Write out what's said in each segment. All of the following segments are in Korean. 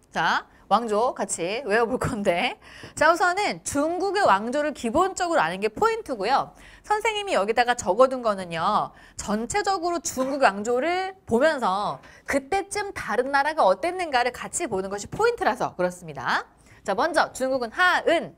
자, 왕조 같이 외워볼 건데. 자, 우선은 중국의 왕조를 기본적으로 아는 게 포인트고요. 선생님이 여기다가 적어둔 거는요. 전체적으로 중국 왕조를 보면서 그때쯤 다른 나라가 어땠는가를 같이 보는 것이 포인트라서 그렇습니다. 자, 먼저 중국은 하은,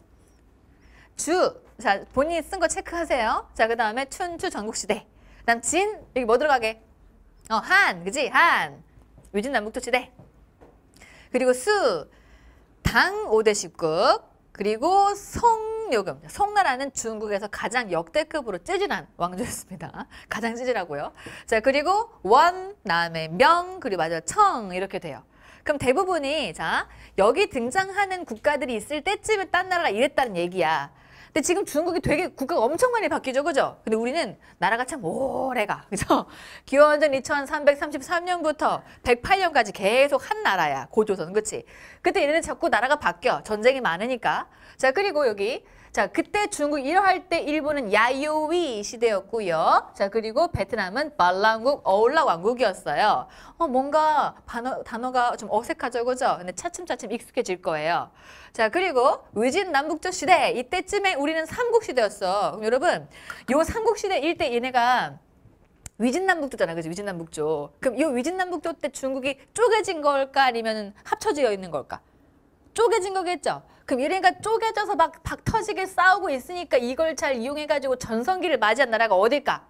주. 자, 본인이 쓴 거 체크하세요. 자, 그 다음에 춘추 전국시대. 그 다음 진, 여기 뭐 들어가게? 한, 그지? 한. 위진남북조시대. 그리고 수, 당 5대 10국. 그리고 송요금. 송나라는 중국에서 가장 역대급으로 찌질한 왕조였습니다. 가장 찌질하고요. 자, 그리고 원, 다음에 명, 그리고 마지막 청 이렇게 돼요. 그럼 대부분이 자, 여기 등장하는 국가들이 있을 때쯤에 딴 나라가 이랬다는 얘기야. 근데 지금 중국이 되게 국가가 엄청 많이 바뀌죠, 그죠? 근데 우리는 나라가 참 오래가, 그죠? 기원전 2333년부터 108년까지 계속 한 나라야, 고조선, 그치? 그때 얘네는 자꾸 나라가 바뀌어, 전쟁이 많으니까. 자, 그리고 여기, 자, 그때 중국 이러할 때 일본은 야요위 시대였고요. 자, 그리고 베트남은 발랑국, 어울라 왕국이었어요. 뭔가 단어가 좀 어색하죠, 그죠? 근데 차츰차츰 익숙해질 거예요. 자, 그리고 위진남북조 시대, 이때쯤에 우리는 삼국시대였어. 그럼 여러분, 요 삼국시대 일때 얘네가 위진남북조잖아, 그죠? 위진남북조. 그럼 요 위진남북조 때 중국이 쪼개진 걸까 아니면 합쳐져 있는 걸까? 쪼개진 거겠죠? 그럼 얘네가 쪼개져서 막 박 터지게 싸우고 있으니까 이걸 잘 이용해가지고 전성기를 맞이한 나라가 어딜까?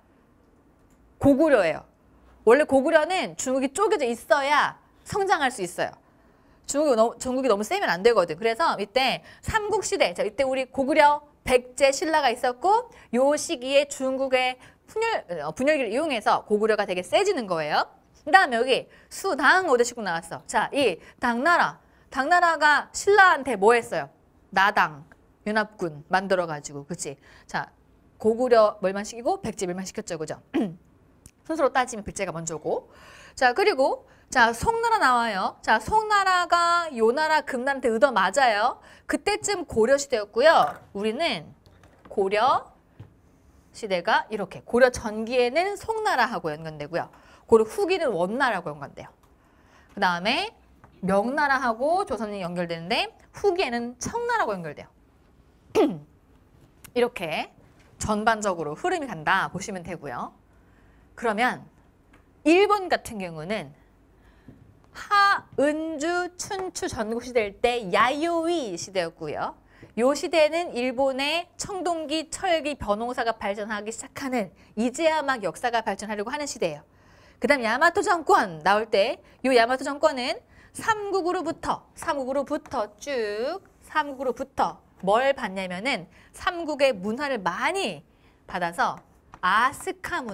고구려예요. 원래 고구려는 중국이 쪼개져 있어야 성장할 수 있어요. 중국이 너무 세면 안 되거든. 그래서 이때 삼국시대, 자, 이때 우리 고구려, 백제, 신라가 있었고 요 시기에 중국의 분열기를 이용해서 고구려가 되게 세지는 거예요. 그 다음에 여기 수당 5대 19 나왔어. 자, 이 당나라가 신라한테 뭐 했어요? 나당, 연합군 만들어가지고, 그치? 자, 고구려 멸망시키고 백제 멸망시켰죠, 그죠? 순서로 따지면 백제가 먼저고. 자, 그리고 자, 송나라 나와요. 자, 송나라가 요나라, 금나라한테 얻어맞아요. 그때쯤 고려 시대였고요. 우리는 고려 시대가 이렇게 고려 전기에는 송나라하고 연관되고요. 고려 후기는 원나라하고 연관돼요. 그 다음에 명나라하고 조선이 연결되는데 후기에는 청나라하고 연결돼요. 이렇게 전반적으로 흐름이 간다 보시면 되고요. 그러면 일본 같은 경우는 하은주 춘추 전국시대일 때 야요위 시대였고요. 요 시대는 일본의 청동기, 철기, 벼농사가 발전하기 시작하는 이제야 막 역사가 발전하려고 하는 시대예요. 그 다음 야마토 정권 나올 때 요 야마토 정권은 삼국으로부터 뭘 받냐면은 삼국의 문화를 많이 받아서 아스카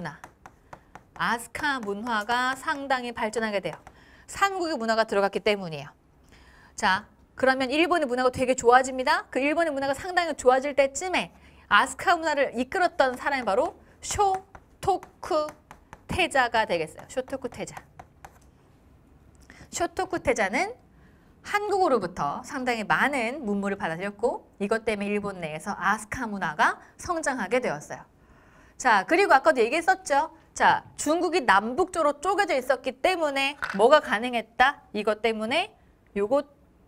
문화가 상당히 발전하게 돼요. 삼국의 문화가 들어갔기 때문이에요. 자, 그러면 일본의 문화가 되게 좋아집니다. 그 일본의 문화가 상당히 좋아질 때쯤에 아스카 문화를 이끌었던 사람이 바로 쇼토쿠 태자가 되겠어요. 쇼토쿠 태자는 한국으로부터 상당히 많은 문물을 받아들였고 이것 때문에 일본 내에서 아스카 문화가 성장하게 되었어요. 자, 그리고 아까도 얘기했었죠. 자, 중국이 남북조로 쪼개져 있었기 때문에 뭐가 가능했다? 이것 때문에 요것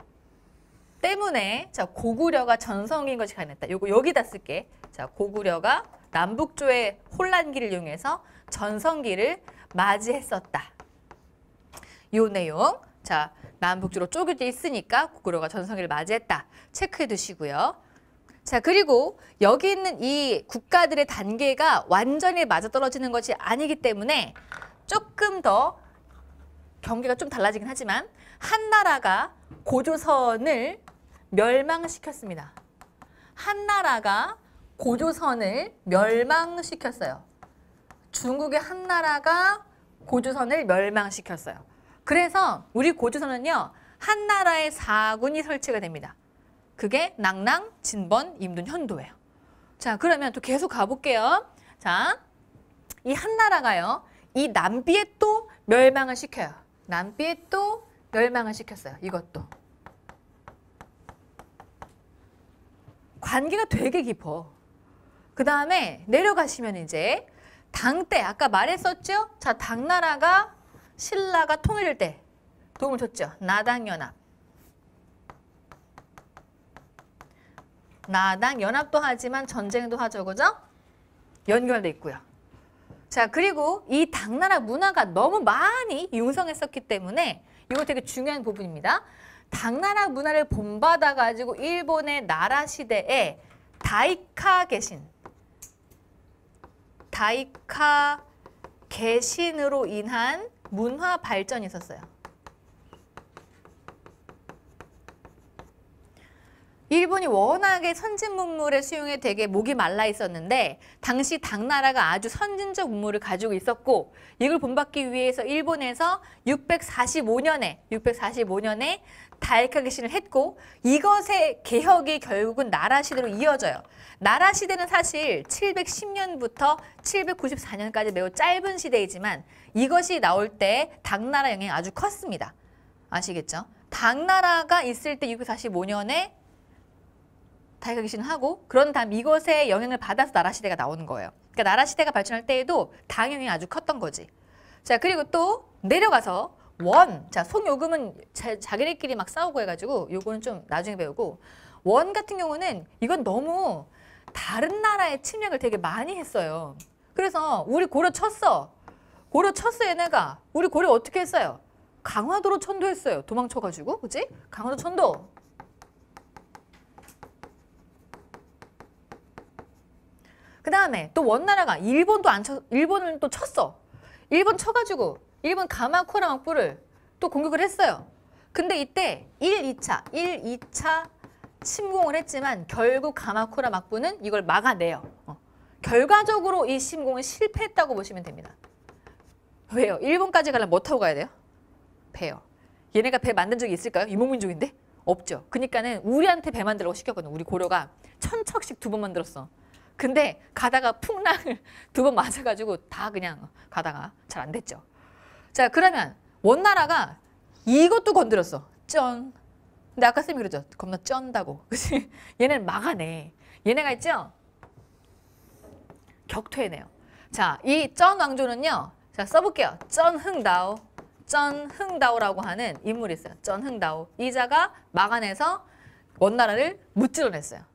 때문에 자, 고구려가 전성기인 것이 가능했다. 요거 여기다 쓸게. 자, 고구려가 남북조의 혼란기를 이용해서 전성기를 맞이했었다. 요 내용. 자, 남북조로 쪼개져 있으니까 고구려가 전성기를 맞이했다. 체크해 두시고요. 자, 그리고 여기 있는 이 국가들의 단계가 완전히 맞아떨어지는 것이 아니기 때문에 조금 더 경계가 좀 달라지긴 하지만 한나라가 고조선을 멸망시켰습니다. 한나라가 고조선을 멸망시켰어요. 중국의 한나라가 고조선을 멸망시켰어요. 그래서 우리 고조선은요, 한나라의 4군이 설치가 됩니다. 그게 낭랑, 진번, 임둔, 현도예요. 자, 그러면 또 계속 가볼게요. 자, 이 한나라가요, 이 남비에 또 멸망을 시켜요. 남비에 또 멸망을 시켰어요. 이것도. 관계가 되게 깊어. 그 다음에 내려가시면 이제 당때 아까 말했었죠? 자, 당나라가 신라가 통일될 때 도움을 줬죠. 나당연합. 나당 연합도 하지만 전쟁도 하죠. 그죠? 연결돼 있고요. 자, 그리고 이 당나라 문화가 너무 많이 융성했었기 때문에 이거 되게 중요한 부분입니다. 당나라 문화를 본받아 가지고 일본의 나라 시대에 다이카 개신으로 인한 문화 발전이 있었어요. 일본이 워낙에 선진 문물의 수용에 되게 목이 말라 있었는데 당시 당나라가 아주 선진적 문물을 가지고 있었고 이걸 본받기 위해서 일본에서 645년에 다이카 개신을 했고 이것의 개혁이 결국은 나라 시대로 이어져요. 나라 시대는 사실 710년부터 794년까지 매우 짧은 시대이지만 이것이 나올 때 당나라 영향이 아주 컸습니다. 아시겠죠? 당나라가 있을 때 645년에 다이카 개신을 하고 그런 다음 이것의 영향을 받아서 나라 시대가 나오는 거예요. 그러니까 나라 시대가 발전할 때에도 당 영향이 아주 컸던 거지. 자, 그리고 또 내려가서 원. 자, 송요금은 자기네끼리 막 싸우고 해가지고 요거는 좀 나중에 배우고 원 같은 경우는 이건 너무 다른 나라의 침략을 되게 많이 했어요. 그래서 우리 고려 쳤어. 얘네가. 우리 고려 어떻게 했어요? 강화도로 천도했어요. 도망쳐가지고. 그치? 강화도 천도. 그 다음에 또 원나라가 일본을 또 쳤어. 일본 쳐가지고 일본 가마쿠라 막부를 또 공격을 했어요. 근데 이때 1~2차 침공을 했지만 결국 가마쿠라 막부는 이걸 막아내요. 결과적으로 이 침공은 실패했다고 보시면 됩니다. 왜요? 일본까지 가려면 뭐 타고 가야 돼요? 배요. 얘네가 배 만든 적이 있을까요? 이몽민족인데? 없죠. 그러니까는 우리한테 배 만들라고 시켰거든. 우리 고려가 1000척씩 2번 만들었어. 근데 가다가 풍랑을 2번 맞아가지고 다 그냥 가다가 잘 안 됐죠. 자, 그러면 원나라가 이것도 건드렸어. 쩐. 근데 아까 쌤이 그러죠. 겁나 쩐다고. 그치? 얘네는 막아내. 얘네가 있죠? 격퇴해내요. 자, 이 쩐 왕조는요. 자, 써볼게요. 쩐흥다오라고 하는 인물이 있어요. 쩐흥다오. 이 자가 막아내서 원나라를 무찌러냈어요.